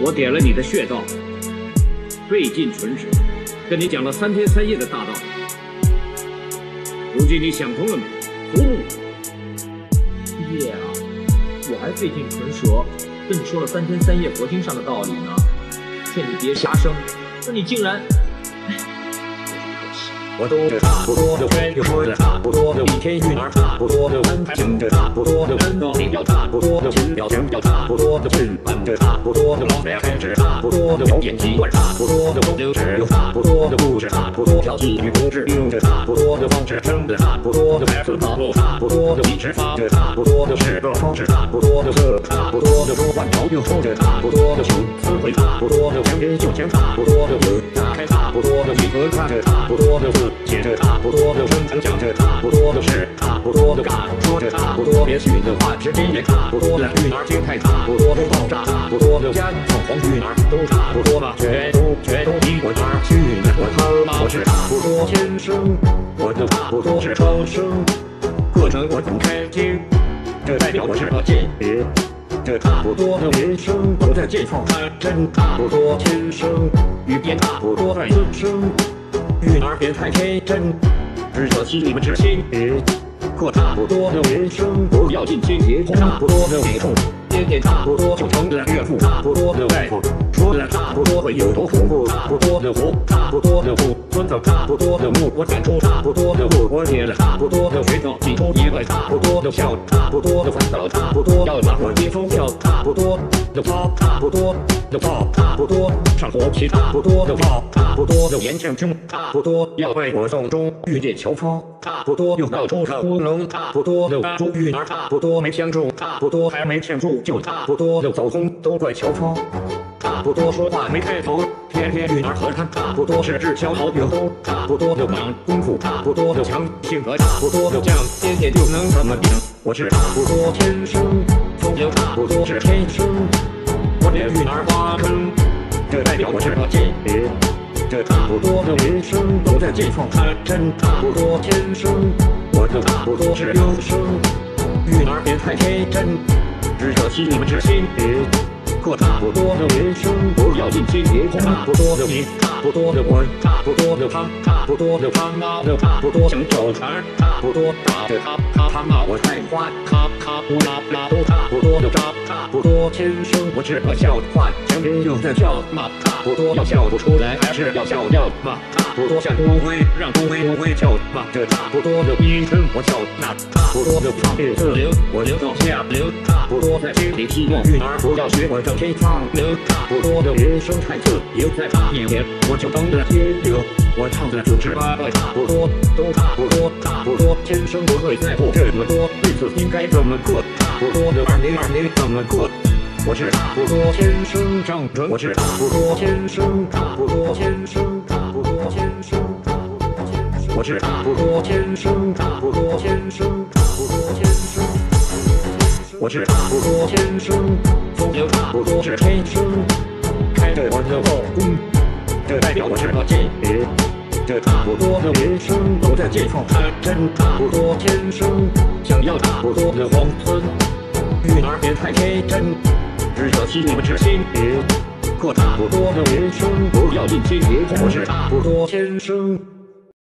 我点了你的穴道，费尽唇舌，跟你讲了3天3夜的大道理。如今你想通了没？服不？ 爷啊，我还费尽唇舌跟你说了3天3夜佛经上的道理呢，劝你别瞎生，那你竟然…… 我读的差不多，又说的差不多，一天育儿差不多，安排行的差不多，人道理要差不多，情要情要差不多，训办的差不多，老脸开始差不多，有演习惯差不多，流程又差不多，故事差不多，调剂与布置用的差不多，方式生的差不多，台词套路差不多，一直发的差不多，是个方式差不多，这差不多，说换条又说的差不多，情词汇差不多，情人就情差不多，打开差不多，你和看着差不多，写着差不多，生成讲着差不多，是差不多，干说着差不多，别许的话时间也差不多，育儿心态差不多，爆炸差不多，家凤凰育儿都差不多吧，全都比我哪去呢？我他妈我是差不多天生，我就差不多是超生，过程我很开心，这代表我是个间谍。这差不多的人生都在见缝插针，差不多天生，语言差不多在滋生。育儿别太天真，只可惜你们只心过差不多的人生，不要尽心结差不多的美术，天天差不多就成了岳父，差不多的外父，说了差不多会有多恐怖，差不多的活，差不多的父，孙子差不多的木，我产出差不多的物，我写了差不多的学校，挤出一个差不多的笑，差不多的烦恼，差不多要把我接风笑，差不多的泡，差不多的泡，差不多上火气，差不多的泡，差不多的言情chung，差不多要为我送终，遇见乔峰，差不多又闹出个乌龙，差不多的猪育儿，差不多没相中，差不多还没庆祝，就差不多就走空，都怪乔峰。差不多说话没开头，天天育儿和他差不多是滞销好友都差不多就忙功夫，差不多就强性格，差不多就犟，天天就能这么顶。我是差不多天生，风流差不多是天生，我连育儿挖坑，这代表我是个间谍。这差不多的人生都在见缝插针，差不多天生，我就差不多是优生。育儿别太天真，只可惜你们是心谍。过差不多的人生，不要尽心结差不多的你，差不多的我，差不多的他，差不多的他妈的，差不多想找茬，差不多打着他骂我菜花，他不拉都差不多的渣，差不多天生我是个笑话，前人又在叫骂，差不多要笑不出来，还是要笑掉骂，差不多像乌龟，让乌龟叫骂，这差不多的一声我笑，那差不多的放电自流，我流到下流，差不多在心里希望育儿不要学我整天放流，差不多的人生太自由，在他面前我就当了天流，我唱的就是8个差不多，都差不多，差不多，天生不会在乎这么多，日子应该怎么过，差不多的2020怎么过。我是差不多天生长准，我是差不多天生，差不多天生，差不多天生，我是差不多天生，差不多天生，差不多天生，我是差不多天生，风流差不多是天生，开着我的后宫，这代表我是个间谍。这差不多的人生都在见缝插针，差不多天生，想要差不多的黄村，育儿别太天真。只可惜你们是心谍，过差不多的人生，不要尽心结，我是差不多天生。